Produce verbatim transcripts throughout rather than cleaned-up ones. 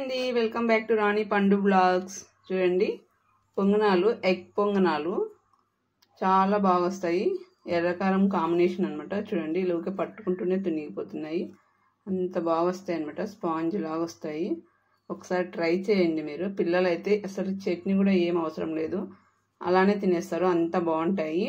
అండి welcome back to రాణి పండు blogs. చూడండి, పొంగనాలు, ఎగ్ పొంగనాలు చాలా బాగా వస్తాయి. ఎర్రకారం కాంబినేషన్ అనమాట. చూడండి, ఇలాగే పట్టుకుంటూనే తునిగిపోతున్నాయి. అంత బాగా వస్తాయి అనమాట. స్పాంజ్ లాగా వస్తాయి. ఒకసారి ట్రై చేయండి మీరు. పిల్లలైతే అసలు చట్నీ కూడా ఏం అవసరం లేదు, అలానే తినేస్తారు. అంత బాగుంటాయి.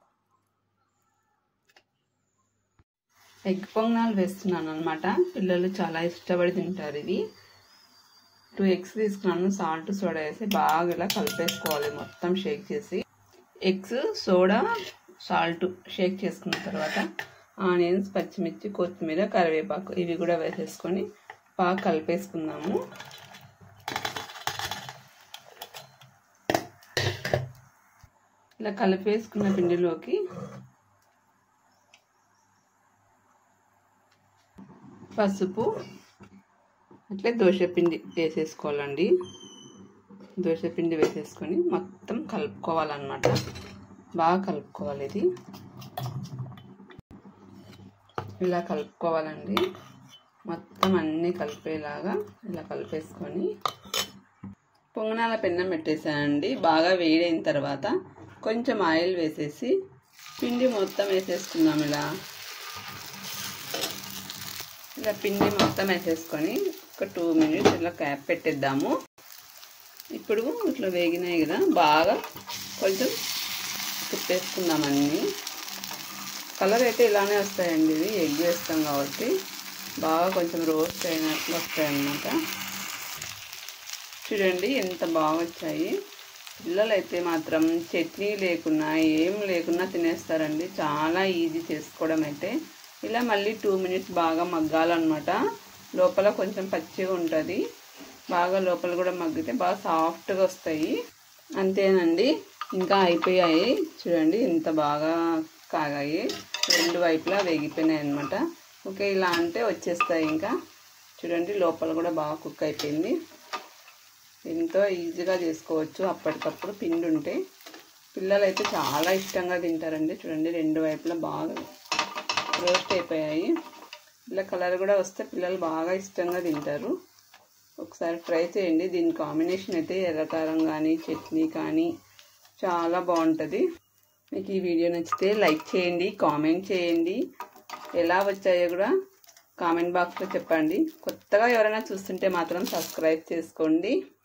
ఎగ్ పొంగనాలు వేస్తున్నాను అనమాట. పిల్లలు చాలా ఇష్టపడి తింటారు. ఇవి టూ ఎగ్స్ తీసుకున్నాను. సాల్ట్ సోడా వేసి బాగా ఇలా కలిపేసుకోవాలి, మొత్తం షేక్ చేసి. ఎగ్స్, సోడా, సాల్ట్ షేక్ చేసుకున్న తర్వాత ఆనియన్స్, పచ్చిమిర్చి, కొత్తిమీర, కరివేపాకు ఇవి కూడా వేసేసుకొని బాగా కలిపేసుకుందాము. ఇలా కలిపేసుకున్న పిండిలోకి పసుపు, అట్లే దోశపిండి వేసేసుకోవాలండి. దోశపిండి వేసేసుకొని మొత్తం కలుపుకోవాలన్నమాట. బాగా కలుపుకోవాలి. ఇది ఇలా కలుపుకోవాలండి. మొత్తం అన్నీ కలిపేలాగా ఇలా కలిపేసుకొని పొంగనాల పెన్నం పెట్టేసానండి. బాగా వేడైన తర్వాత కొంచెం ఆయిల్ వేసేసి పిండి మొత్తం వేసేసుకుందాం. ఇలా ఇలా పిండి మొత్తం వేసేసుకొని ఒక టూ మినిట్స్ ఇట్లా క్యాప్ పెట్టేద్దాము. ఇప్పుడు ఇట్లా వేగినాయి కదా, బాగా కొంచెం తిప్పేసుకుందాం. అన్నీ కలర్ అయితే ఇలానే వస్తాయండి. ఇవి ఎగ్ వేస్తాం కాబట్టి బాగా కొంచెం రోస్ట్ అయినట్లు వస్తాయి అన్నమాట. చూడండి ఎంత బాగా వచ్చాయి. పిల్లలు అయితే మాత్రం చట్నీ లేకున్నా ఏం లేకున్నా తినేస్తారండి. చాలా ఈజీ చేసుకోవడం అయితే. ఇలా మళ్ళీ టూ మినిట్స్ బాగా మగ్గాలన్నమాట. లోపల కొంచెం పచ్చిగా ఉంటుంది. బాగా లోపల కూడా మగ్గితే బాగా సాఫ్ట్గా వస్తాయి. అంతేనండి, ఇంకా అయిపోయాయి. చూడండి ఎంత బాగా కాగాయి. రెండు వైపులా వేగిపోయినాయి అన్నమాట. ఓకే, ఇలా అంటే వచ్చేస్తాయి. ఇంకా చూడండి, లోపల కూడా బాగా కుక్ అయిపోయింది. ఎంతో ఈజీగా చేసుకోవచ్చు అప్పటికప్పుడు పిండి ఉంటే. పిల్లలు అయితే చాలా ఇష్టంగా తింటారండి. చూడండి, రెండు వైపులా బాగా రోస్ట్ అయిపోయాయి. ఇలా కలర్ కూడా వస్తే పిల్లలు బాగా ఇష్టంగా తింటారు. ఒకసారి ట్రై చేయండి. దీని కాంబినేషన్ అయితే ఎర్రకారం కానీ చట్నీ కానీ చాలా బాగుంటుంది. మీకు ఈ వీడియో నచ్చితే లైక్ చేయండి, కామెంట్ చేయండి. ఎలా వచ్చాయో కూడా కామెంట్ బాక్స్లో చెప్పండి. కొత్తగా ఎవరైనా చూస్తుంటే మాత్రం సబ్స్క్రైబ్ చేసుకోండి.